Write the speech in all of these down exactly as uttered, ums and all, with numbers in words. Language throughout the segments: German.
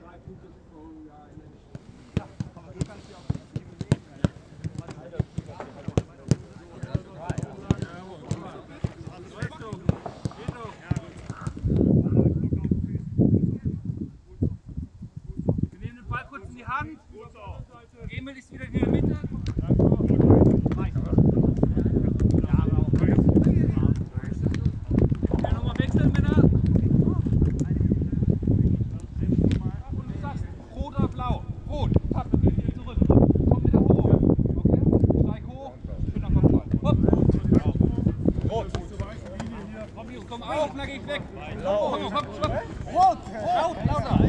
Emil ist wieder in der Mitte. Ja, nochmal wechseln, Männer. Und du sagst rot oder blau. Rot. Papp, wieder zurück. Komm wieder hoch. Okay? Steig hoch. Schön am Kopf. Hopp. Rot. Komm, Jungs, komm auf. Na, geh ich weg. Komm, komm, komm. Rot. Laut, lauter.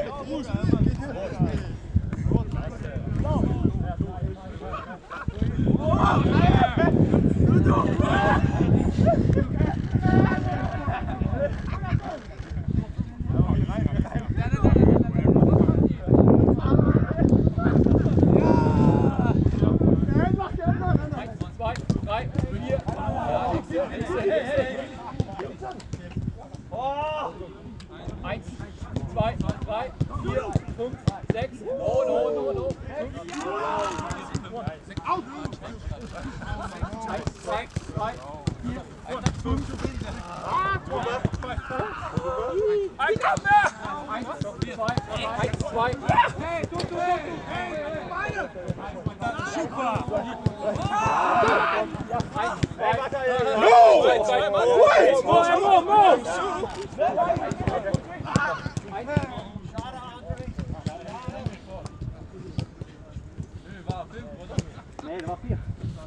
Eins, zwei, drei, vier, fünf, sechs, no, no, no, no. Eins, zwei, drei, vier, fünf, ein Kampf mehr! Eins, zwei, eins, zwei. Hey, du, du, du, hey, beide! Super! Eins, zwei, drei, no! Zwei, wait! Move, move, nee, das war vier.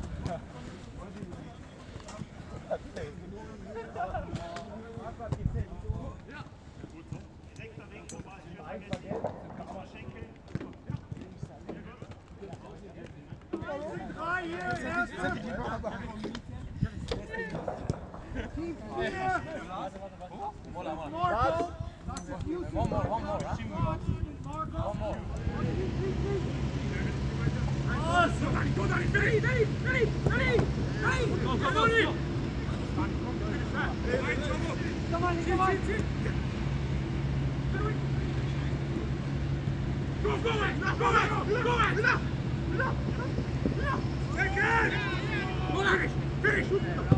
One more, one more, huh? One more. Go, Danny, Danny, Danny, Danny, Danny, Danny! Go, go, go! Come on, come on! Go, go, go, go, go, go! Take it! Go, Danny, finish!